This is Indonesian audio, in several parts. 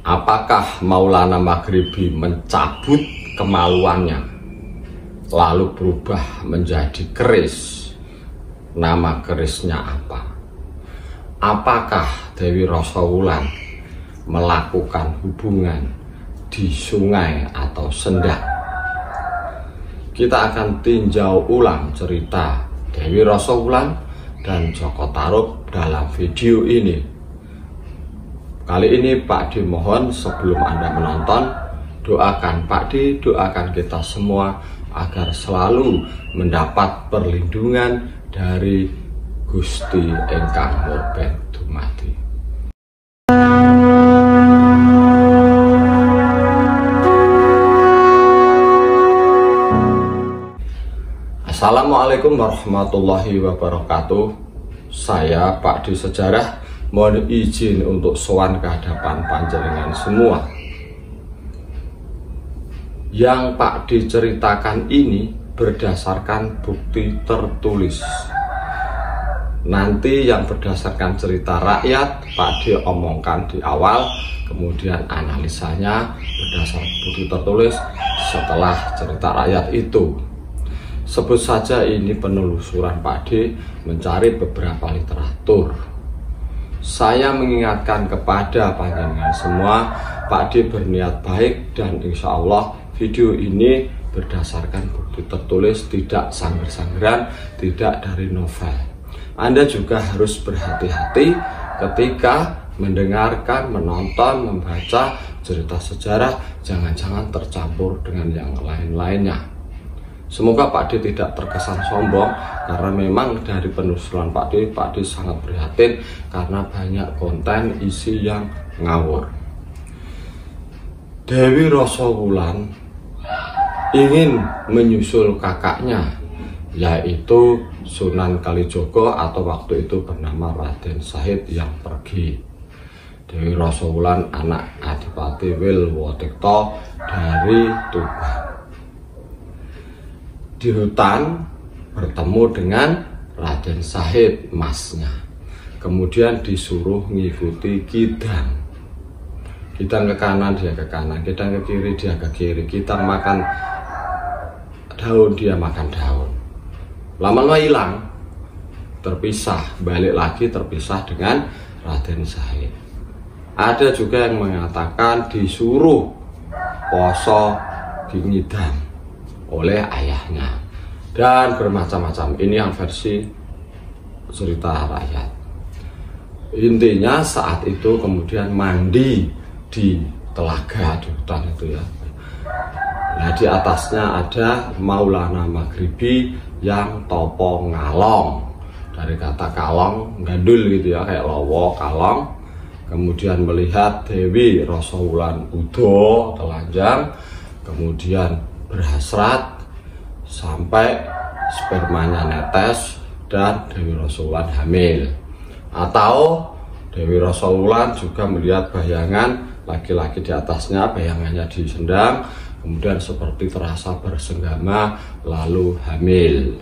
Apakah Maulana Maghribi mencabut kemaluannya lalu berubah menjadi keris? Nama kerisnya apa? Apakah Dewi Rasa Wulan melakukan hubungan di sungai atau sendak? Kita akan tinjau ulang cerita Dewi Rasa Wulan dan Joko Tarub dalam video ini. Kali ini Pak D mohon sebelum Anda menonton, doakan Pak D, doakan kita semua agar selalu mendapat perlindungan dari Gusti Engkang Murben Dumadi. Assalamualaikum warahmatullahi wabarakatuh. Saya Pak D Sejarah mohon izin untuk sowan ke hadapan panjenengan semua. Yang Pak D ceritakan ini berdasarkan bukti tertulis. Nanti yang berdasarkan cerita rakyat Pak D omongkan di awal, kemudian analisanya berdasarkan bukti tertulis setelah cerita rakyat itu. Sebut saja ini penelusuran Pak D mencari beberapa literatur. Saya mengingatkan kepada panjenengan semua, Pak D berniat baik dan insya Allah video ini berdasarkan bukti tertulis, tidak sangger-sanggeran, tidak dari novel. Anda juga harus berhati-hati ketika mendengarkan, menonton, membaca cerita sejarah, jangan-jangan tercampur dengan yang lain-lainnya. Semoga Pak D tidak terkesan sombong, karena memang dari penelusuran Pak D sangat prihatin karena banyak konten isi yang ngawur. Dewi Rasa Wulan ingin menyusul kakaknya, yaitu Sunan Kalijogo atau waktu itu bernama Raden Sahid yang pergi. Dewi Rasa Wulan anak Adipati Wilwotikto dari Tuban. Di hutan bertemu dengan Raden Sahid, masnya. Kemudian disuruh ngikuti Kidang. Kidang ke kanan, dia ke kanan. Kidang ke kiri, dia ke kiri. Kidang makan daun, dia makan daun. Lama-lama hilang, terpisah, balik lagi terpisah dengan Raden Sahid. Ada juga yang mengatakan disuruh poso di Ngidam oleh ayahnya, dan bermacam-macam. Ini yang versi cerita rakyat. Intinya saat itu kemudian mandi di telaga di hutan itu ya. Nah, di atasnya ada Maulana Maghribi yang topo ngalong, dari kata kalong, gandul gitu ya, kayak lowo, kalong. Kemudian melihat Dewi Rasa Wulan udo telanjang, kemudian berhasrat sampai spermanya netes dan Dewi Rasa Wulan hamil. Atau Dewi Rasa Wulan juga melihat bayangan laki-laki di atasnya, bayangannya disendang, kemudian seperti terasa bersenggama lalu hamil.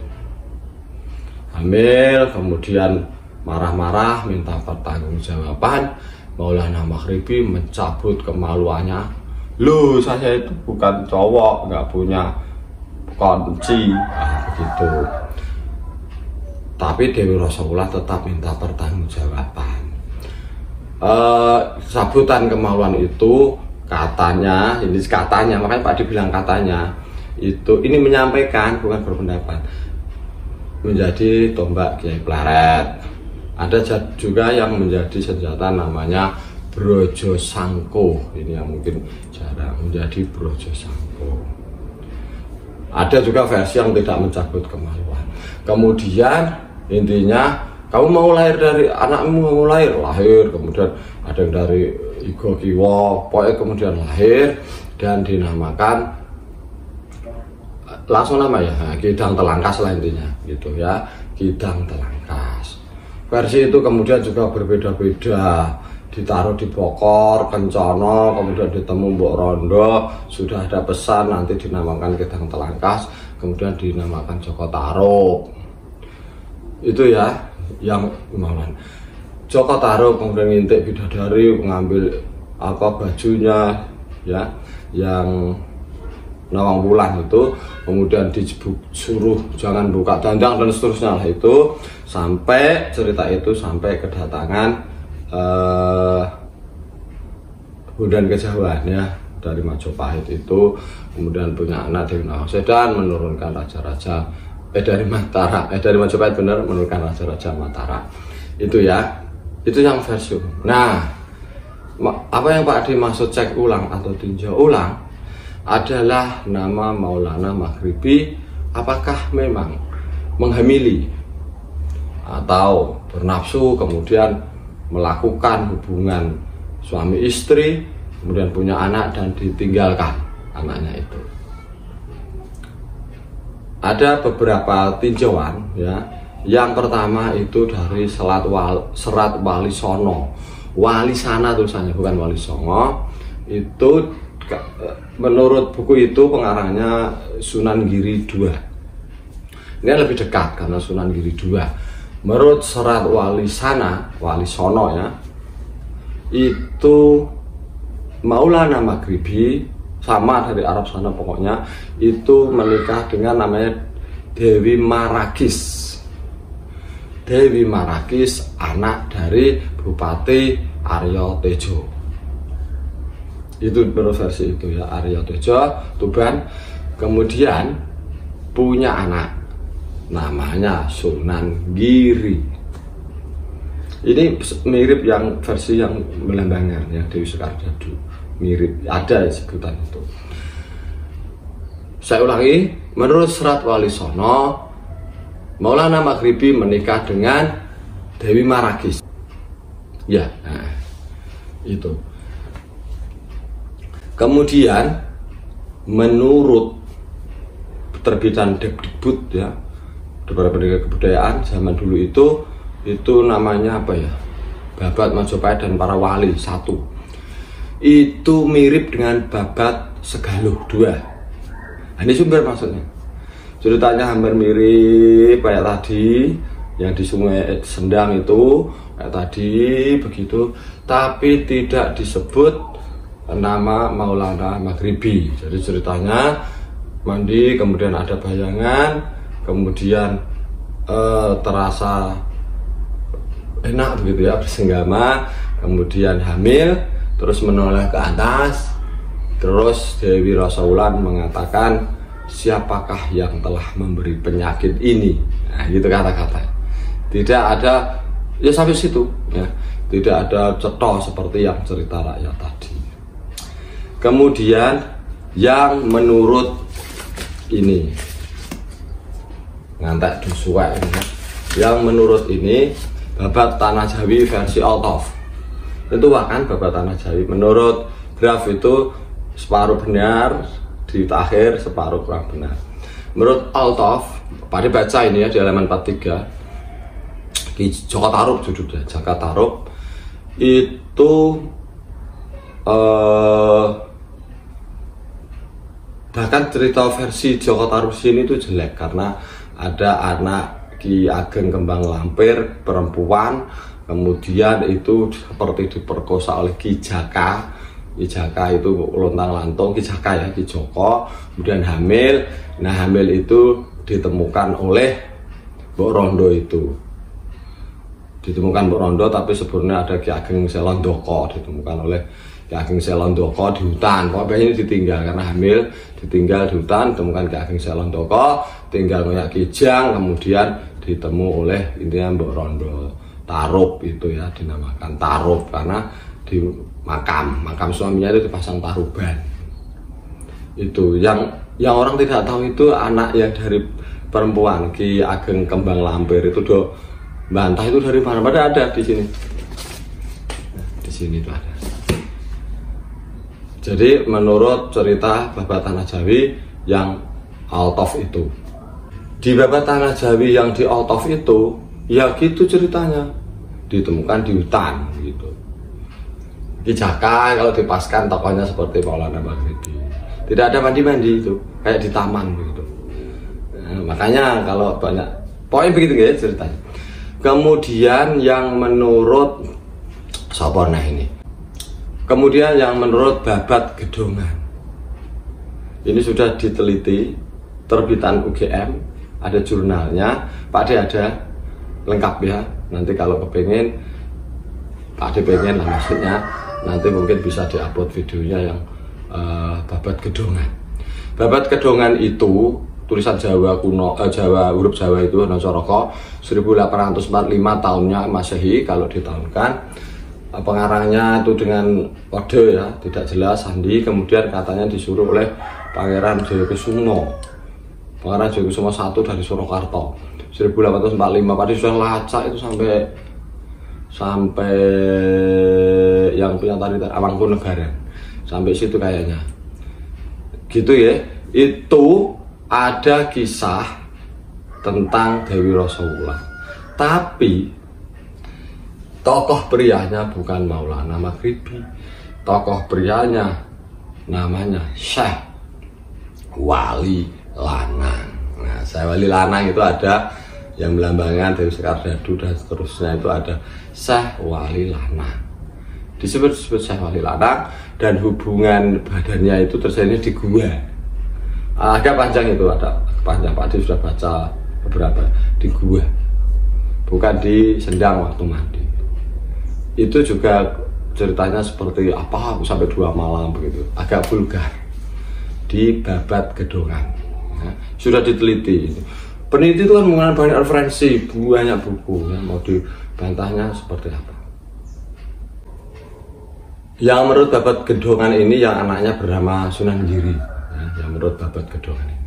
Kemudian marah-marah minta pertanggungjawaban. Maulana Maghribi mencabut kemaluannya. Loh, saya itu bukan cowok, nggak punya kunci, begitu. Tapi Dewi Rasa Wulan tetap minta pertanggungjawaban. Sabutan kemaluan itu katanya, makanya Pak D bilang katanya, ini menyampaikan bukan berpendapat, menjadi tombak Kiai Pleret. Ada juga yang menjadi senjata namanya Brojo Sangko. Ini yang mungkin jarang, menjadi Brojo Sangko. Ada juga versi yang tidak mencabut kemaluan. Kemudian intinya, kamu mau lahir dari anakmu, mau lahir. Kemudian ada yang dari Igo Kiwo, pokoknya kemudian lahir dan dinamakan, langsung nama ya, Kidang Telangkas lah intinya gitu ya, Kidang Telangkas. Versi itu kemudian juga berbeda-beda, ditaruh di Bokor, Kencono, kemudian ditemu Mbok Rondo, sudah ada pesan nanti dinamakan Kidang Telangkas, kemudian dinamakan Joko Tarub. Itu ya yang Maulana. Joko Tarub kemudian ngintik bidadari, mengambil apa bajunya ya yang Nawang Wulan itu, kemudian disuruh jangan buka dandang dan seterusnya lah itu, sampai cerita itu sampai kedatangan Bondan Kejawen ya dari Majapahit itu, kemudian punya anak Dewi Nawangsedan, menurunkan raja-raja dari Mataram, dari Majapahit benar, menurunkan raja-raja Mataram itu ya, itu yang versi. Nah, apa yang Pak Adi maksud cek ulang atau tinjau ulang adalah nama Maulana Maghribi, apakah memang menghamili atau bernafsu kemudian melakukan hubungan suami istri, kemudian punya anak dan ditinggalkan anaknya itu. Ada beberapa tinjauan ya. Yang pertama itu dari serat Wali Sono, Wali Sana tulisannya, bukan Wali Songo. Itu menurut buku itu pengarangnya Sunan Giri II. Ini lebih dekat karena Sunan Giri II. Menurut serat Wali Sana, Wali Sono ya, itu Maulana Maghribi sama dari Arab sana pokoknya, itu menikah dengan namanya Dewi Marakis. Dewi Marakis anak dari Bupati Arya Tejo. Itu menurut versi itu ya, Arya Tejo Tuban. Kemudian punya anak namanya Sunan Giri. Ini mirip yang versi yang Belambangan yang Dewi Sekardadu, mirip, ada sebutan itu. Saya ulangi, menurut serat Wali Sono, Maulana Maghribi menikah dengan Dewi Marakis. Ya, nah, itu. Kemudian menurut terbitan Dikbud ya, beberapa pendidikan kebudayaan zaman dulu itu namanya apa ya? Babat Majapahit dan para wali satu. Itu mirip dengan Babat Segaluh II. Nah, ini sumber maksudnya. Ceritanya hampir mirip kayak tadi yang di Sungai Sendang itu, kayak tadi begitu, tapi tidak disebut nama Maulana Maghribi. Jadi ceritanya mandi, kemudian ada bayangan, kemudian terasa enak begitu ya, bersenggama, kemudian hamil, terus menoleh ke atas, terus Dewi Rasa Wulan mengatakan, siapakah yang telah memberi penyakit ini? Nah, gitu kata-kata. Tidak ada, ya sampai situ ya, tidak ada cetha seperti yang cerita rakyat tadi. Kemudian yang menurut ini ngantek dusuwek ini, yang menurut ini Babat Tanah Jawi versi Altaf. Itu kan Babat Tanah Jawi menurut graf itu separuh benar di akhir, separuh kurang benar. Menurut Altaf, pada baca ini ya di halaman 43 di Jaka Tarub judulnya, Jaka Tarub itu bahkan cerita versi Jaka Tarub sini itu jelek karena ada anak Ki Ageng Kembang Lampir perempuan, kemudian itu seperti diperkosa oleh Ki Jaka. Ki Jaka itu lontang-lantung, Ki Jaka ya, Ki Joko, kemudian hamil. Nah, hamil itu ditemukan oleh Mbok Rondo itu. Ditemukan Mbok Rondo, tapi sebenarnya ada Ki Ageng Selondoko, ditemukan oleh Ki Ageng Selondoko di hutan. Pokoknya ini ditinggal karena hamil, ditinggal di hutan, ditemukan Ki Ageng Selondoko, tinggal ngoyak Kijang, kemudian ditemu oleh intinya Mbok Rondo. Tarub itu ya, dinamakan Tarub karena di makam suaminya itu dipasang taruban. Itu yang orang tidak tahu itu anak yang dari perempuan Ki Ageng Kembang Lampir itu do bantah itu dari mana? Padahal ada di sini. Nah, di sini itu ada. Jadi menurut cerita Babat Tanah Jawi yang Altaf itu, di Babat Tanah Jawi yang di Altaf itu ya gitu ceritanya, ditemukan di hutan gitu. Ki Jaka kalau dipaskan tokohnya seperti Maulana Maghribi, tidak ada mandi-mandi itu kayak di taman begitu. Nah, makanya kalau banyak poin begitu ya ceritanya. Kemudian yang menurut Saporna ini, Kemudian yang menurut Babat Gedongan, ini sudah diteliti, terbitan UGM, ada jurnalnya, Pak Ade ada lengkap ya. Nanti kalau kepengen, Pak Ade pengen lah maksudnya, nanti mungkin bisa diupload videonya yang Babat Gedongan. Babat Gedongan itu tulisan Jawa kuno, huruf Jawa itu Hanacaraka 1845 tahunnya Masehi kalau ditahunkan. Pengarangnya itu dengan kode ya, tidak jelas sandi. Kemudian katanya disuruh oleh Pangeran Jayakusumo, Pangeran Jayakusumo I dari Surakarta 1845. Pada sudah lacak itu sampai yang punya tadi Mangkunegaran, sampai situ kayaknya gitu ya. Itu ada kisah tentang Dewi Rasulullah, tapi tokoh prianya bukan Maulana Maghribi. Tokoh prianya namanya Syekh Wali Lanang. Nah, Syekh Wali Lanang itu ada yang melambangkan Dewi Sekardadu dan seterusnya, itu ada Syekh Wali Lanang. Disebut Syekh Wali Lanang, dan hubungan badannya itu terjadi di gua. Agak panjang itu, ada panjang, Pak Ade sudah baca beberapa, di gua, bukan di sendang waktu mandi. Itu juga ceritanya seperti apa sampai 2 malam begitu, agak vulgar di Babat Gedongan ya. Sudah diteliti. Peneliti itu kan menggunakan banyak referensi, banyak buku ya. Mau dibantahnya seperti apa. Yang menurut Babat Gedongan ini yang anaknya bernama Sunan Giri ya, yang menurut Babat Gedongan ini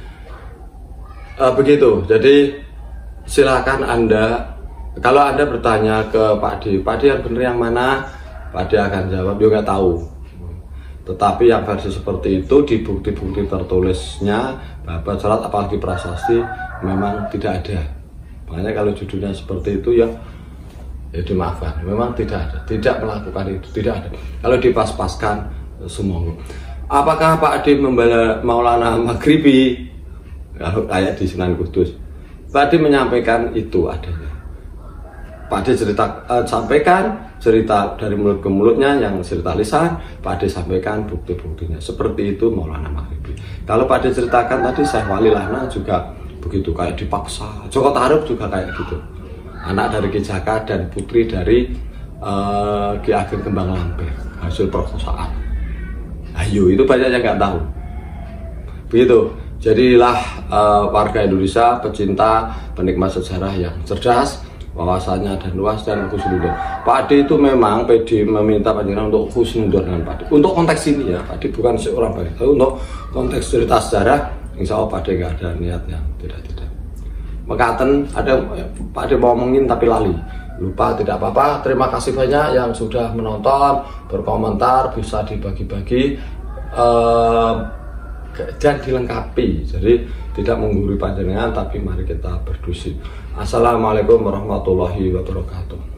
begitu. Jadi silakan Anda, kalau Anda bertanya ke Pak Ade yang benar yang mana, Pak Ade akan jawab, dia nggak tahu. Tetapi yang versi seperti itu di bukti-bukti tertulisnya, Babat Salat apalagi prasasti, memang tidak ada. Makanya kalau judulnya seperti itu ya dimaafkan, memang tidak ada, tidak melakukan itu, tidak ada. Kalau dipas-paskan, semoga. Apakah Pak Ade membela Maulana Maghribi? Kalau kayak di Sunan Kudus, Pak Ade menyampaikan itu adanya. Pak Ade sampaikan cerita dari mulut ke mulutnya, yang cerita lisan, Pak Ade sampaikan bukti-buktinya. Seperti itu Maulana Maghribi. Kalau Pak Ade ceritakan tadi Syekh Wali Lanang juga begitu, kayak dipaksa. Joko Tarub juga kayak gitu. Anak dari Ki Jaka dan putri dari Ki Ageng Kembang Lampir, hasil perkosaan. Ayo, itu banyak yang nggak tahu. Begitu. Jadilah warga Indonesia, pecinta, penikmat sejarah yang cerdas, wawasannya dan luas dan khusnudon. Pak Ade itu memang PD meminta panjenengan untuk khusnudon dengan Pak Ade. Untuk konteks ini ya, Pak Ade bukan seorang baik, tapi untuk konteks cerita sejarah, insya Allah Pak Ade nggak ada niat yang tidak. Mekaten ada Pak Ade mau ngomongin tapi lali, lupa, tidak apa-apa. Terima kasih banyak yang sudah menonton, berkomentar, bisa dibagi-bagi dan dilengkapi. Jadi tidak menggurui panjenengan, tapi mari kita berdiskusi. Assalamualaikum warahmatullahi wabarakatuh.